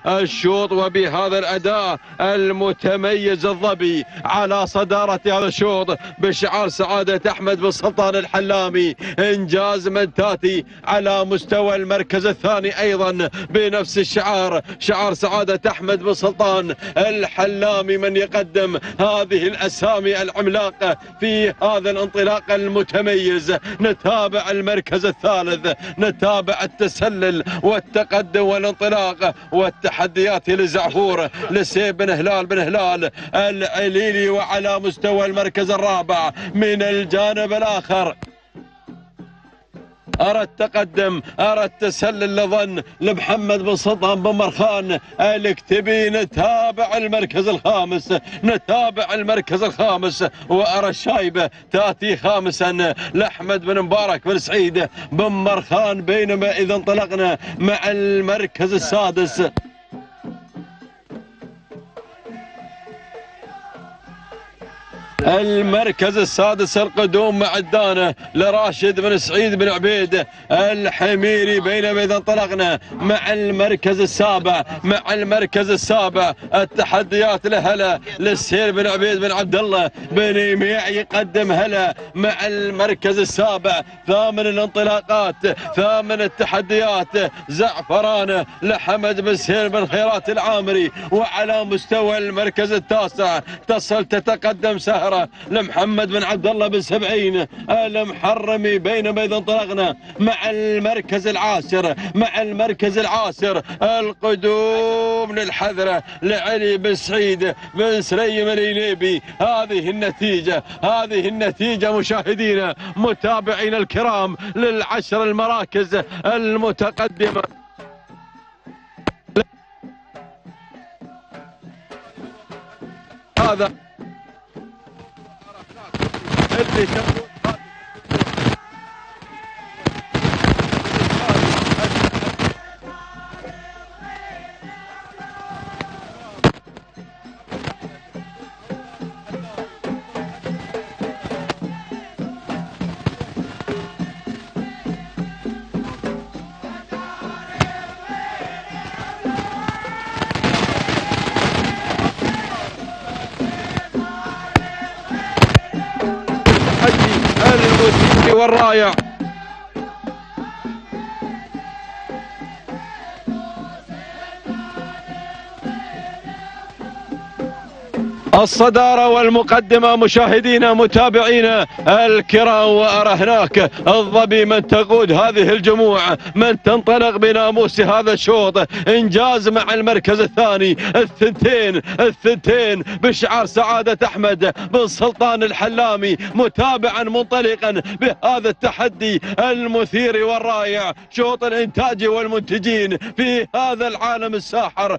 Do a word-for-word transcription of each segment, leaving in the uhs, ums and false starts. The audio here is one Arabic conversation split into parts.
الشوط وبهذا الأداء المتميز الظبي على صدارة هذا الشوط بشعار سعادة أحمد بن سلطان الحلامي. إنجاز من تاتي على مستوى المركز الثاني أيضا بنفس الشعار، شعار سعادة أحمد بن سلطان الحلامي، من يقدم هذه الأسامي العملاقة في هذا الانطلاق المتميز. نتابع المركز الثالث، نتابع التسلل والتقدم والانطلاق والتحديات لزعفور لسيب بن هلال بن هلال العليلي. وعلى مستوى المركز الرابع من الجانب الآخر أرى التقدم، أرى التسلل لظن لمحمد بن سلطان بن مرخان الكتبي. نتابع المركز الخامس، نتابع المركز الخامس وأرى الشايبة تأتي خامسا لأحمد بن مبارك بن سعيد بن مرخان. بينما إذا انطلقنا مع المركز السادس، المركز السادس القدوم مع الدانة لراشد بن سعيد بن عبيد الحميري. بينما إذا انطلقنا مع المركز السابع، مع المركز السابع التحديات لهلا للسير بن عبيد بن عبد الله بن يميع يقدم هلا مع المركز السابع. ثامن الانطلاقات، ثامن التحديات زعفران لحمد بن سهيل بن خيرات العامري. وعلى مستوى المركز التاسع تصل تتقدم سهرة لمحمد بن عبد الله بن سبعين المحرمي. بينما إذا انطلقنا مع المركز العاشر، مع المركز العاشر القدوم للحذرة لعلي بن سعيد بن سليم الينيبي. هذه النتيجة، هذه النتيجة مشاهدينا متابعينا الكرام للعشر المراكز المتقدمة. هذا اللي تقول المثير والرائع. الصدارة والمقدمة مشاهدينا متابعينا الكرام. وأرى هناك الظبي من تقود هذه الجموع، من تنطلق بناموس هذا الشوط. إنجاز مع المركز الثاني، الثنتين الثنتين بشعار سعادة أحمد بن سلطان الحلامي، متابعا منطلقا بهذا التحدي المثير والرائع. شوط الإنتاج والمنتجين في هذا العالم الساحر.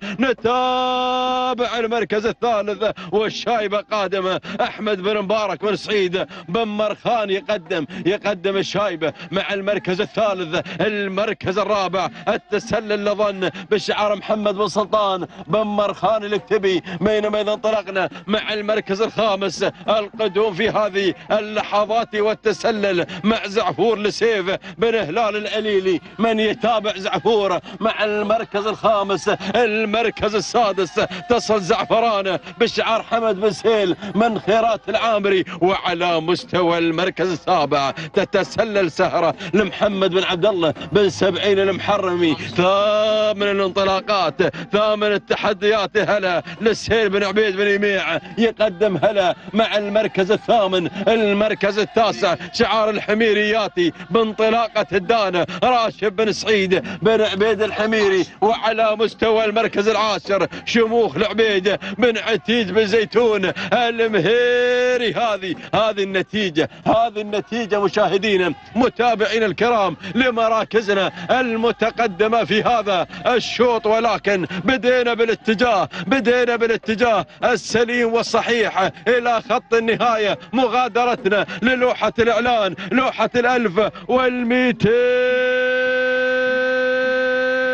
نتابع المركز الثالث والشايبة قادمة. أحمد بن مبارك بن سعيد بن مرخان يقدم يقدم الشايبة مع المركز الثالث. المركز الرابع التسلل لظن بشعار محمد بن سلطان بن مرخان الكتبي. بينما إذا انطلقنا مع المركز الخامس القدوم في هذه اللحظات والتسلل مع زعفور لسيف بن هلال العليلي. من يتابع زعفور مع المركز الخامس. المركز السادس تصل زعفران بشعار حمد بن سهيل من خيرات العامري. وعلى مستوى المركز السابع تتسلل سهرة لمحمد بن عبد الله بن سبعين المحرمي. ثامن الانطلاقات، ثامن التحديات هلا للسهيل بن عبيد بن يميع يقدم هلا مع المركز الثامن. المركز التاسع شعار الحميرياتي بانطلاقة الدانة راشد بن سعيد بن عبيد الحميري. وعلى مستوى المركز العاشر شموخ العبيد بن عتيج بن زيتون المهيري. هذه هذه النتيجة، هذه النتيجة مشاهدينا متابعينا الكرام لمراكزنا المتقدمة في هذا الشوط. ولكن بدينا بالاتجاه، بدينا بالاتجاه السليم والصحيح إلى خط النهاية. مغادرتنا للوحة الإعلان، لوحة الألف والمئتين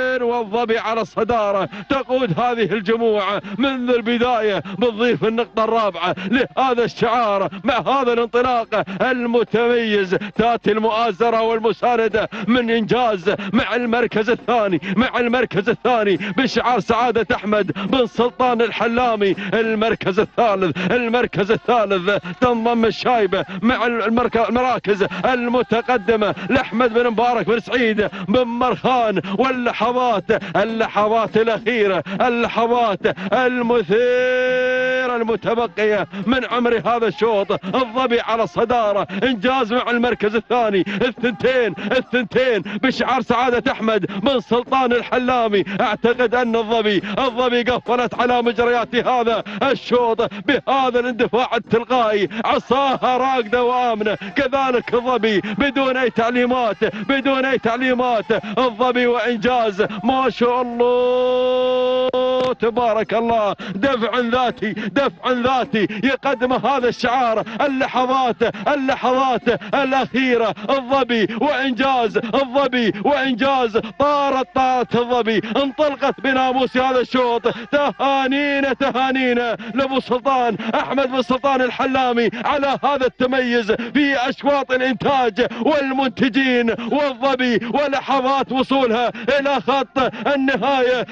والظبي على الصدارة. تقود هذه الجموعة منذ البداية بتضيف النقطة الرابعة لهذا الشعار. مع هذا الانطلاق المتميز تاتي المؤازرة والمساندة من إنجاز مع المركز الثاني مع المركز الثاني بشعار سعادة أحمد بن سلطان الحلامي. المركز الثالث المركز الثالث تنضم الشايبة مع المراكز المتقدمة لأحمد بن مبارك بن سعيد بن مرخان. واللحظات اللحظات الأخيرة اللحظات المثيرة المتبقية من عمر هذا الشوط. الظبي على الصدارة، إنجاز مع المركز الثاني، الثنتين الثنتين بشعار سعادة أحمد بن سلطان الحلامي. أعتقد أن الظبي الظبي قفلت على مجريات هذا الشوط بهذا الاندفاع التلقائي. عصاها راقدة وآمنة، كذلك الظبي بدون أي تعليمات بدون أي تعليمات. الظبي وإنجاز ما شاء الله تبارك الله. دفع ذاتي دفع ذاتي يقدم هذا الشعار. اللحظات اللحظات الأخيرة الظبي وإنجاز الظبي وإنجاز. طارت طارت الظبي، انطلقت بناموس هذا الشوط. تهانينا تهانينا لأبو سلطان أحمد بن سلطان الحلامي على هذا التميز في أشواط الإنتاج والمنتجين والظبي ولحظات وصولها إلى خط النهاية.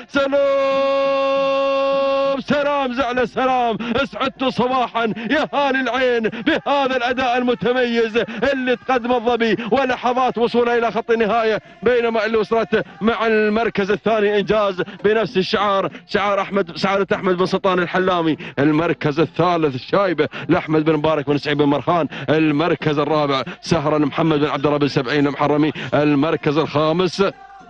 سلام سلام زعل سلام، اسعدتوا صباحا يا هالي العين بهذا الأداء المتميز اللي تقدم الظبي ولحظات وصولها إلى خط النهاية. بينما اللي وصلت مع المركز الثاني إنجاز بنفس الشعار شعار أحمد سعادة أحمد بن سلطان الحلامي. المركز الثالث الشايبة لأحمد بن مبارك بن سعيد بن مرخان. المركز الرابع سهرا محمد بن عبد الله بن سبعين المحرمي. المركز الخامس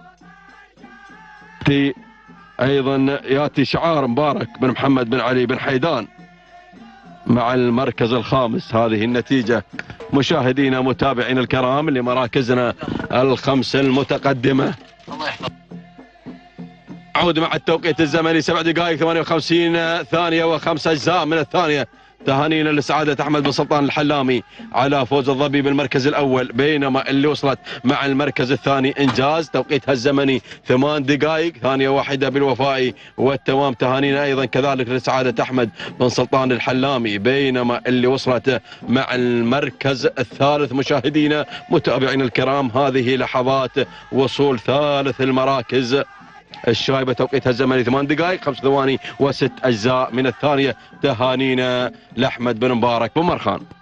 أيضا ياتي شعار مبارك بن محمد بن علي بن حيدان مع المركز الخامس. هذه النتيجة مشاهدينا متابعينا الكرام لمراكزنا الخمسة المتقدمة. عود مع التوقيت الزمني سبع دقائق ثمانية وخمسين ثانية وخمس أجزاء من الثانية. تهانينا لسعادة أحمد بن سلطان الحلامي على فوز الظبي بالمركز الأول. بينما اللي وصلت مع المركز الثاني إنجاز توقيتها الزمني ثمان دقائق ثانية واحدة بالوفاء والتمام. تهانينا أيضا كذلك لسعادة أحمد بن سلطان الحلامي. بينما اللي وصلت مع المركز الثالث مشاهدينا متابعينا الكرام هذه لحظات وصول ثالث المراكز. الشايبة توقيتها الزمني ثمان دقائق خمس ثواني وست أجزاء من الثانية. تهانينا لأحمد بن مبارك بن مرخان.